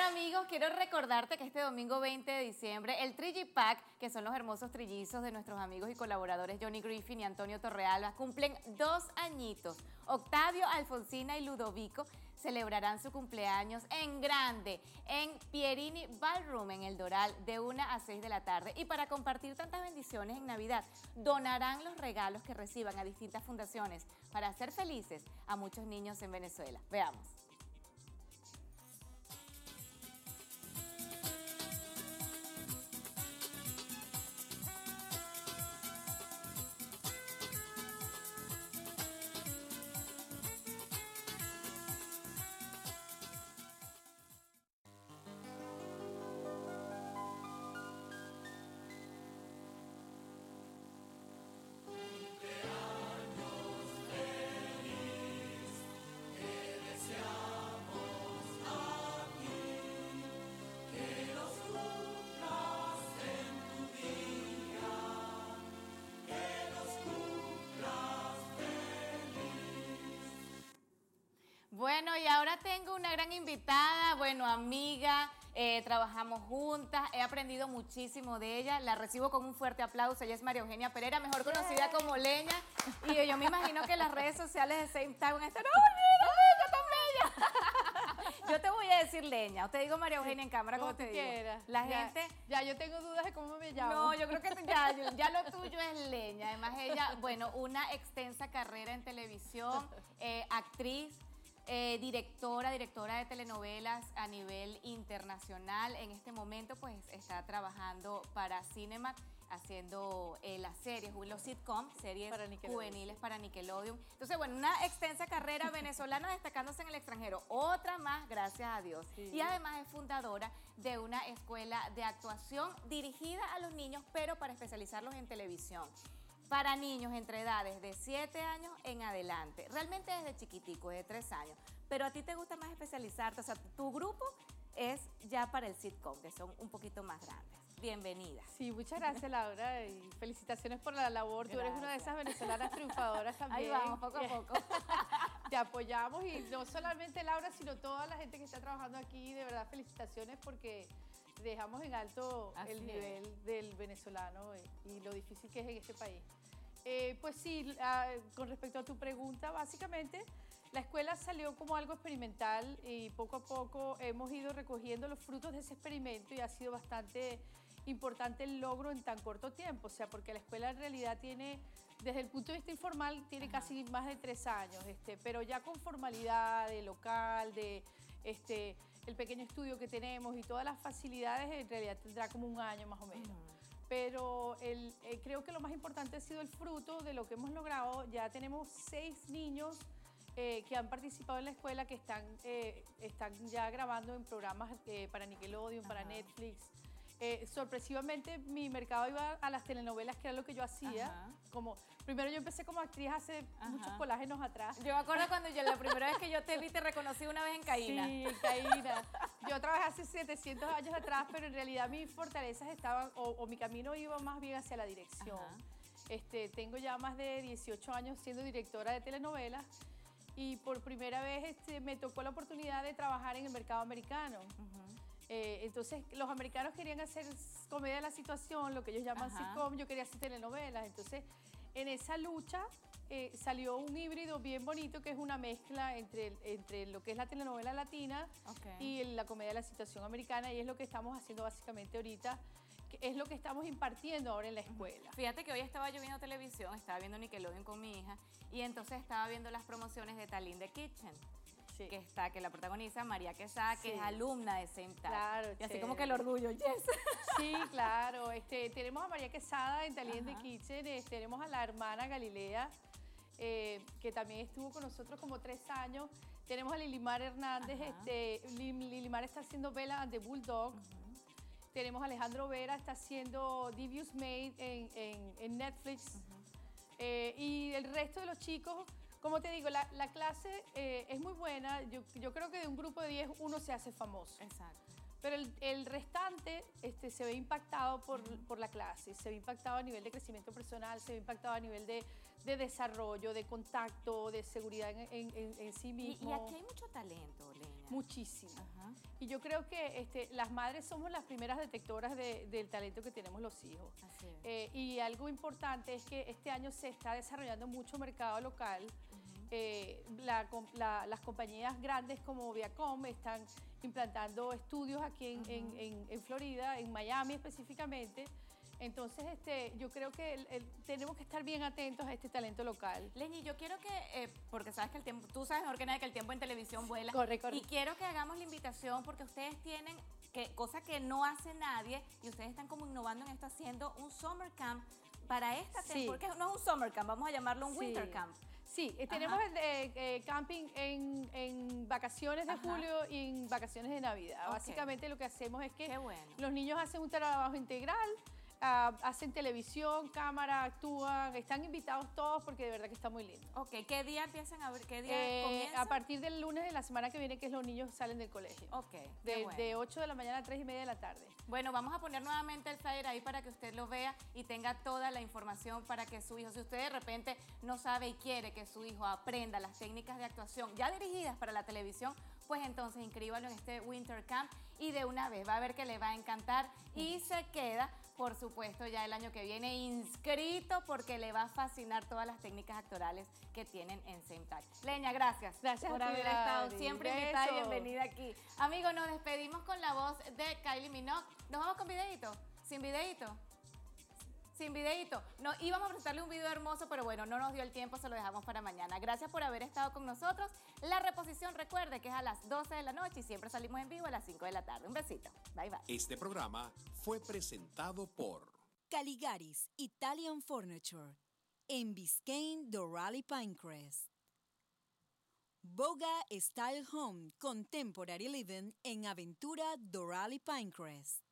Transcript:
Bueno, amigos, quiero recordarte que este domingo 20 de diciembre, el Trigipack, que son los hermosos trillizos de nuestros amigos y colaboradores Johnny Griffin y Antonio Torrealba, cumplen 2 añitos. Octavio, Alfonsina y Ludovico celebrarán su cumpleaños en grande, en Pierini Ballroom, en El Doral, de 1 a 6 de la tarde. Y para compartir tantas bendiciones en Navidad, donarán los regalos que reciban a distintas fundaciones para hacer felices a muchos niños en Venezuela. Veamos. Bueno, y ahora tengo una gran invitada, bueno, amiga, trabajamos juntas, he aprendido muchísimo de ella, la recibo con un fuerte aplauso. Ella es María Eugenia Pereira, mejor conocida como Leña, y yo me imagino que las redes sociales de Same Time van a estar, ¡oh, mira, Leña, tan bella! Yo te voy a decir Leña, o te digo María Eugenia en cámara, como te digo. Quieras. La Ya, gente... Ya, yo tengo dudas de cómo me llamo. No, yo creo que ya lo tuyo es Leña, además ella, bueno, una extensa carrera en televisión, actriz, directora de telenovelas a nivel internacional. En este momento pues está trabajando para Cinemax haciendo las series, los sitcoms, series para juveniles para Nickelodeon. Entonces, bueno, una extensa carrera venezolana destacándose en el extranjero. Otra más, gracias a Dios. Sí. Y además es fundadora de una escuela de actuación dirigida a los niños, pero para especializarlos en televisión. Para niños entre edades de 7 años en adelante, realmente desde chiquitico, de 3 años, pero a ti te gusta más especializarte, o sea, tu grupo es ya para el sitcom, que son un poquito más grandes. Bienvenida. Sí, muchas gracias, Laura, y felicitaciones por la labor. Gracias. Tú eres una de esas venezolanas triunfadoras también. Ahí vamos, poco a poco. Te apoyamos, y no solamente Laura, sino toda la gente que está trabajando aquí. De verdad, felicitaciones, porque dejamos en alto el nivel del venezolano y lo difícil que es en este país. Pues sí, con respecto a tu pregunta, básicamente la escuela salió como algo experimental y poco a poco hemos ido recogiendo los frutos de ese experimento, y ha sido bastante importante el logro en tan corto tiempo. O sea, porque la escuela en realidad tiene, desde el punto de vista informal, tiene casi más de 3 años, pero ya con formalidad de local, de el pequeño estudio que tenemos y todas las facilidades, en realidad tendrá como 1 año más o menos. Pero creo que lo más importante ha sido el fruto de lo que hemos logrado. Ya tenemos 6 niños que han participado en la escuela, que están ya grabando en programas para Nickelodeon, para Netflix. Sorpresivamente mi mercado iba a las telenovelas, que era lo que yo hacía. Primero yo empecé como actriz hace muchos colágenos atrás. Yo me acuerdo cuando la primera vez que yo te vi, te reconocí una vez en Caína. Sí, en Caína. Yo trabajé hace 700 años atrás, pero en realidad mis fortalezas estaban, o mi camino iba más bien hacia la dirección. Tengo ya más de 18 años siendo directora de telenovelas, y por primera vez me tocó la oportunidad de trabajar en el mercado americano. Entonces los americanos querían hacer comedia de la situación, lo que ellos llaman sitcom. Yo quería hacer telenovelas. Entonces en esa lucha salió un híbrido bien bonito, que es una mezcla entre lo que es la telenovela latina y la comedia de la situación americana, y es lo que estamos haciendo básicamente ahorita, que es lo que estamos impartiendo ahora en la escuela. Fíjate que hoy estaba yo viendo televisión, estaba viendo Nickelodeon con mi hija, y entonces estaba viendo las promociones de Talín The Kitchen. Sí. Que la protagoniza María Quesada, que es alumna de Same Time. Claro, y así como que el orgullo, yes. Sí, claro. Tenemos a María Quesada en Talín The Kitchen, tenemos a la hermana Galilea, que también estuvo con nosotros como 3 años. Tenemos a Lilimar Hernández, Lilimar está haciendo Bella and the Bulldog. Tenemos a Alejandro Vera, está haciendo Devious Maid en Netflix. Y el resto de los chicos, como te digo, la clase es muy buena. Yo creo que de un grupo de 10 uno se hace famoso. Exacto. Pero el restante se ve impactado por la clase, se ve impactado a nivel de crecimiento personal, se ve impactado a nivel de desarrollo, de contacto, de seguridad en sí mismo. Y aquí hay mucho talento, Leña. Muchísimo. Ajá. Y yo creo que las madres somos las primeras detectoras del talento que tenemos los hijos. Así es. Y algo importante es que este año se está desarrollando mucho mercado local. Las compañías grandes como Viacom están implantando estudios aquí en Florida, en Miami específicamente. Entonces, yo creo que tenemos que estar bien atentos a este talento local. Leñi, yo quiero que, porque sabes que el tiempo, tú sabes mejor que nadie que el tiempo en televisión vuela. Corre. Y quiero que hagamos la invitación porque ustedes tienen, cosa que no hace nadie, y ustedes están como innovando en esto, haciendo un summer camp para esta temporada, porque no es un summer camp, vamos a llamarlo un winter camp. Sí, tenemos el camping en vacaciones de julio y en vacaciones de Navidad. Básicamente lo que hacemos es que los niños hacen un trabajo integral, hacen televisión, cámara, actúan, están invitados todos porque de verdad que está muy lindo. Ok, ¿qué día empiezan a ver? ¿Qué día comienza? A partir del lunes de la semana que viene, que es los niños salen del colegio. Ok, de 8 de la mañana a 3:30 de la tarde. Bueno, vamos a poner nuevamente el flyer ahí para que usted lo vea y tenga toda la información para que su hijo, si usted de repente no sabe y quiere que su hijo aprenda las técnicas de actuación ya dirigidas para la televisión, pues entonces inscríbalo en este Winter Camp y de una vez va a ver que le va a encantar y se queda, por supuesto, ya el año que viene inscrito porque le va a fascinar todas las técnicas actorales que tienen en Semtech. Leña, gracias. Gracias por a ti, haber estado Dari. siempre Beso. invitada y bienvenida aquí. Amigos, nos despedimos con la voz de Kylie Minogue. ¿Nos vamos con videíto? ¿Sin videíto? Sin videíto. No, íbamos a presentarle un video hermoso, pero bueno, no nos dio el tiempo, se lo dejamos para mañana. Gracias por haber estado con nosotros. La reposición, recuerde que es a las 12 de la noche y siempre salimos en vivo a las 5 de la tarde. Un besito. Bye, bye. Este programa fue presentado por Caligaris Italian Furniture en Biscayne Doral Pinecrest. Boga Style Home Contemporary Living en Aventura Doral Pinecrest.